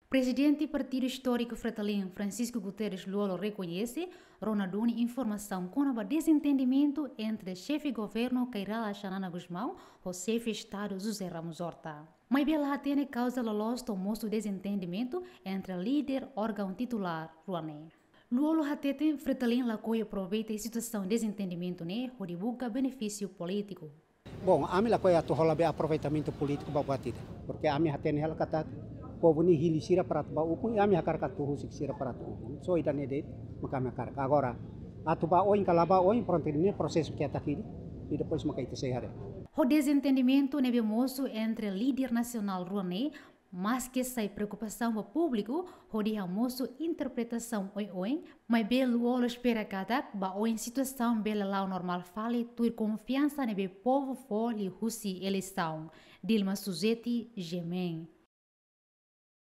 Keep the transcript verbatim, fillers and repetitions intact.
Presidente do Partido Histórico Fretilin, Francisco Guterres Luolo, reconhece Ronalduni informação com o desentendimento entre o chefe de governo Cairala Xanana Guzmão e o chefe de Estado José Ramos Horta. Mas bela tem causa lolos tomosto desentendimento entre o líder órgão titular, Rouanet. Luolo hatete Fretilin la coi aproveita a situação de desentendimento né, o divulga benefício político. Bom, a minha coisa é o aproveitamento político para batida, porque a minha tem ela kata povo ni hili sira para tu bau pun a minha carga tu husik sira para tu. So ida ne det maka minha carga. Agora a tu ba oin kalaba oin pronto ne processo que está aqui e depois maka ite sehare. O desentendimento nebe moço entre o líder nacional Rouanet, mas que sai preocupação para o público, o de moço interpretação oi oi, mas belo olo espera cada ba oi situação bela lá normal fale ter confiança nebe povo fole husi eleição, Dilma Suzeti Gemen.